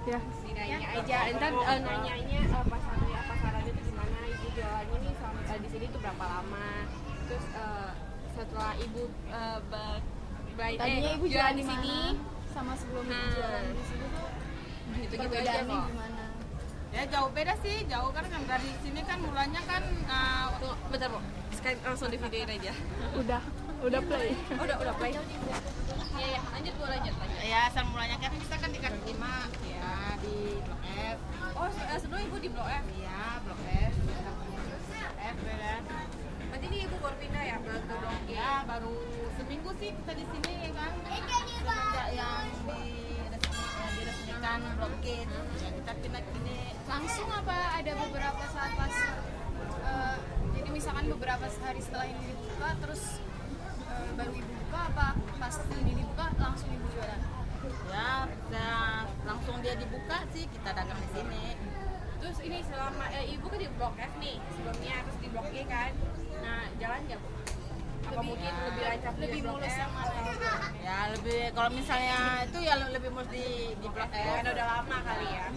Ya. Nanya aja, entar nanyanya pasarannya tuh gimana, ibu jualannya nih di sini tuh berapa lama, terus setelah ibu Tadinya ibu jualan jualan di sini sama sebelum ibu jualan di sini tuh gitu-gitu aja perbedaannya kok. gimana? Ya jauh beda sih, jauh kan dari sini kan mulanya kan Tunggu, bentar Bu, sekarang langsung di videoin aja. Udah play. Oh, udah play. Iya, lanjut Bu, lanjut. ya asal mulanya kan kita kan di Kaki Lima ya di Blok F. Oh, sebelum ibu di Blok F. Iya, Blok F. F beda. Berarti ini ibu baru pindah ya ke Blok G. Ya baru seminggu sih kita di sini kan. Semenjak yang diresmikan Blok G itu ya kita pindah ke sini. Langsung apa ada beberapa saat pas jadi misalkan beberapa hari setelah ini dibuka terus baru ibu buka apa pas ini dibuka langsung ibu jualan? Ya, langsung dia dibuka sih kita dagang di sini. Terus ini selama ibu kan di Blok F nih sebelumnya, terus di Blok G kan. Nah, jalan nggak Bu? Apa mungkin lebih lancar di lebih Blok mulus F? yang mana? Ya lebih kalau misalnya itu ya lebih mulus di Blok F. Karena udah lama kali ya.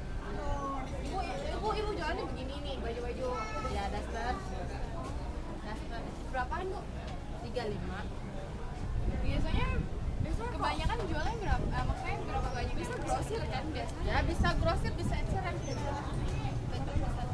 Ibu jualannya begini nih, baju-baju. Ya daster. Berapaan Bu? 35. Biasanya kebanyakan jualnya berapa? Maksudnya berapa banyak? Bisa grosir kan biasanya? Ya bisa grosir, bisa eceran.